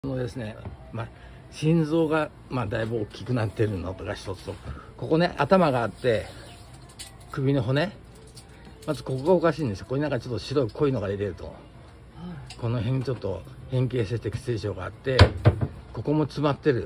ですね、心臓が、だいぶ大きくなってるのとか一つと、ここね、頭があって、首の骨、まずここがおかしいんですよ。これなんかちょっと白い濃いのが出てると。この辺にちょっと変形性脊椎症があって、ここも詰まってる。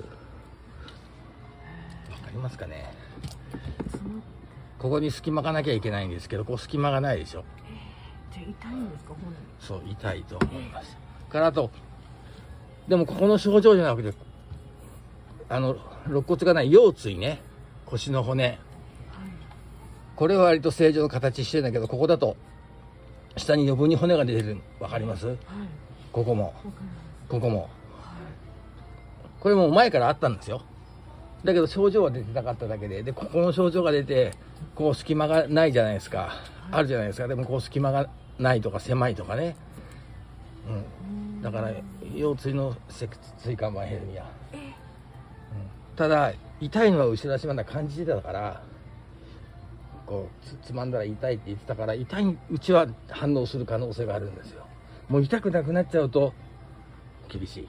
わかりますかね。ここに隙間がなきゃいけないんですけど、ここ隙間がないでしょ。 じゃあ痛いんですか、本人。 そう、痛いと思います。からあと、でもここの症状じゃなくて、肋骨がない腰椎ね、腰の骨。これは割と正常の形してるんだけど、ここだと下に余分に骨が出てる。わかります？ここも、ここも。これも前からあったんですよ。だけど症状は出てなかっただけで、ここの症状が出て、こう隙間がないじゃないですか。あるじゃないですか。でもこう隙間がないとか狭いとかね。だから腰椎の脊椎間板ヘルニア。ただ痛いのは後ろ足まだ感じてたから、こうつまんだら痛いって言ってたから、痛いうちは反応する可能性があるんですよ。もう痛くなくなっちゃうと厳しい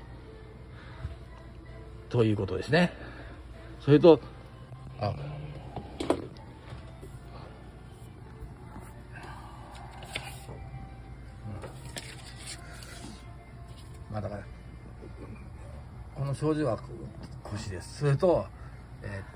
ということですね。それとだからこの症状は腰です。それと